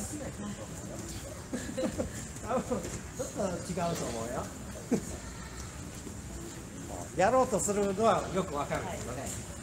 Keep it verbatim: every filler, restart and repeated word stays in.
多分ちょっと違うと思うよ。やろうとするのはよくわかるんですよね。